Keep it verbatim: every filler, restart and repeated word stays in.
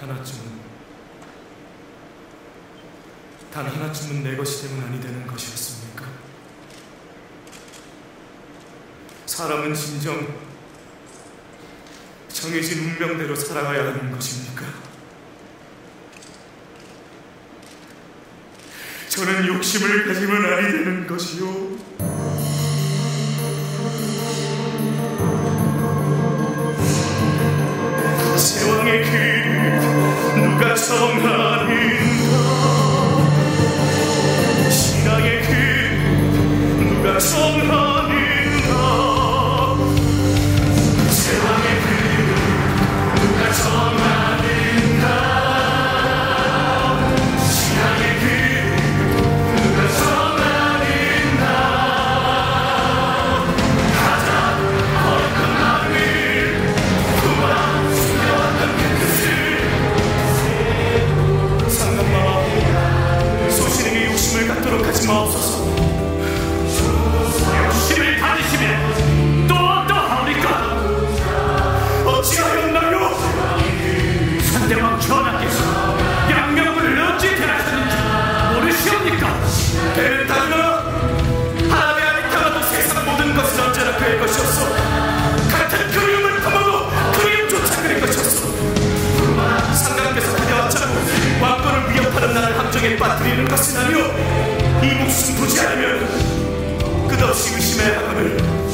하나쯤은, 단 하나쯤은 내 것이 되면 아니 되는 것이었습니까? 사람은 진정 정해진 운명대로 살아가야 하는 것입니까? 저는 욕심을 가지면 아니 되는 것이요, 제왕의 길을 누가 정하는가? 신앙의 길을 누가 정하는가? 제왕의 길을 누가 정하는가? 신앙의 길을 누가 정하는가? 가장 어떤 마음을 그만 숨겨왔던 그 뜻을 상감마 소신에게 욕심을 갖도록 하지 마옵소서. 욕심을 가지시면 또 어떠하옵니까? 어찌하였나요? 상대방 전하께서 양명을 어찌 대하셨는지 모르시옵니까? 대단하나 하나님의 아니타라도 세상 모든 것은 언제나 그의 것이었어. 같은 그리움을 품어도 그리움조차 그의 것이었어. 상감께서 다녀왔자고 왕권을 위협하는 나를 함정에 빠뜨리는 것은 아니오. 이 목숨 두지 않으면 끝없이 의심해야 하거늘